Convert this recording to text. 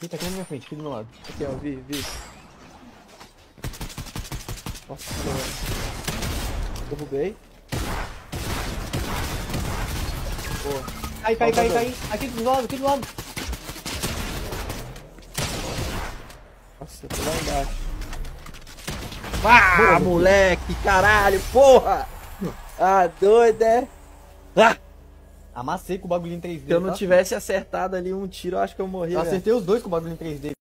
Tá aqui na minha frente, aqui do meu lado. Aqui, ó, vi. Nossa, derrubei. Boa. Cai. Aqui do lado, Nossa, eu tô lá embaixo. Ah, moleque, caralho, porra! Ah, doido, é? Ah! Amassei com o bagulho em 3D. Se eu não tivesse acertado ali um tiro, eu acho que eu morria. Eu acertei os dois com o bagulho em 3D.